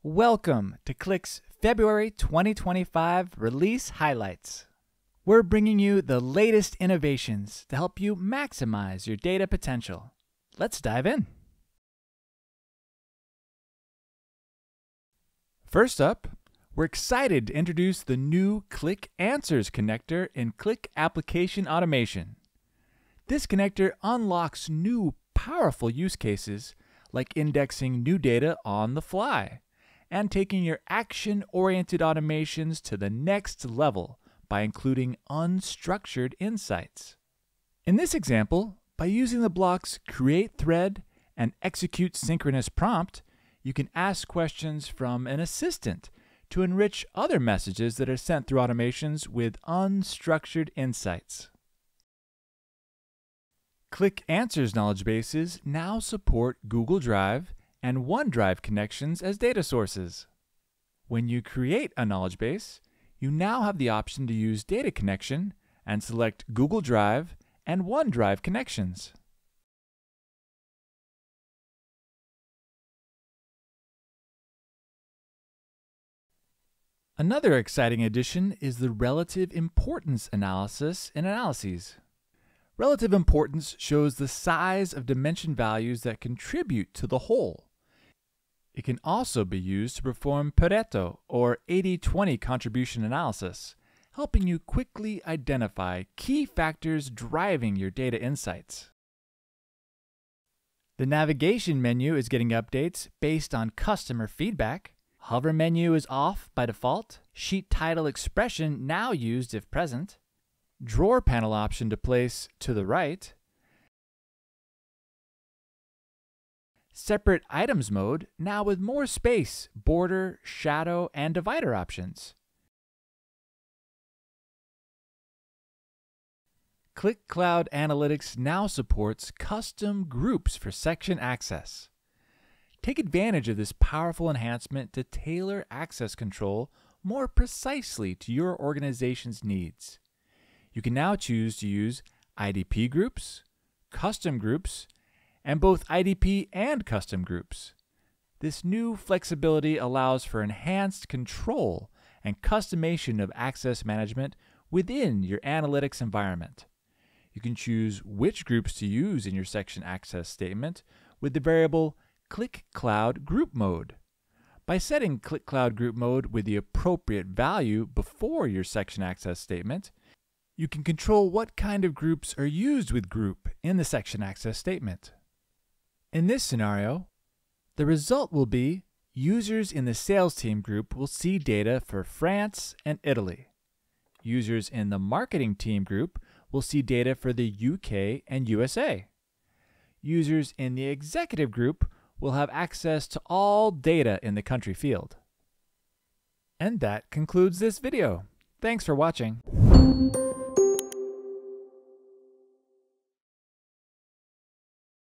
Welcome to Qlik's February 2025 release highlights. We're bringing you the latest innovations to help you maximize your data potential. Let's dive in. First up, we're excited to introduce the new Qlik Answers Connector in Qlik Application Automation. This connector unlocks new powerful use cases like indexing new data on the fly and taking your action-oriented automations to the next level by including unstructured insights. In this example, by using the blocks Create Thread and Execute Synchronous Prompt, you can ask questions from an assistant to enrich other messages that are sent through automations with unstructured insights. Qlik Answers knowledge bases now support Google Drive and OneDrive connections as data sources. When you create a knowledge base, you now have the option to use Data Connection and select Google Drive and OneDrive connections. Another exciting addition is the relative importance analysis in analyses. Relative importance shows the size of dimension values that contribute to the whole. It can also be used to perform Pareto or 80-20 contribution analysis, helping you quickly identify key factors driving your data insights. The navigation menu is getting updates based on customer feedback. Hover menu is off by default. Sheet title expression now used if present. Drawer panel option to place to the right. Separate items mode now with more space, border, shadow, and divider options. Qlik Cloud Analytics now supports custom groups for section access. Take advantage of this powerful enhancement to tailor access control more precisely to your organization's needs. You can now choose to use IDP groups, custom groups, and both IDP and custom groups. This new flexibility allows for enhanced control and customization of access management within your analytics environment. You can choose which groups to use in your section access statement with the variable Qlik Cloud Group Mode. By setting Qlik Cloud Group Mode with the appropriate value before your section access statement, you can control what kind of groups are used with group in the section access statement. In this scenario, the result will be users in the sales team group will see data for France and Italy. Users in the marketing team group will see data for the UK and USA. Users in the executive group will have access to all data in the country field. And that concludes this video. Thanks for watching.